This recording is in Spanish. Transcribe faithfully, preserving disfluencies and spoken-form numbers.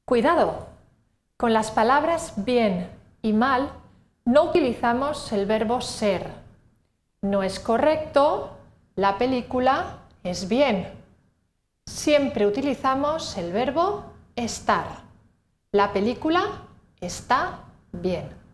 Cuidado, con las palabras bien y mal no utilizamos el verbo ser. No es correcto, la película es bien. Siempre utilizamos el verbo estar. La película está bien.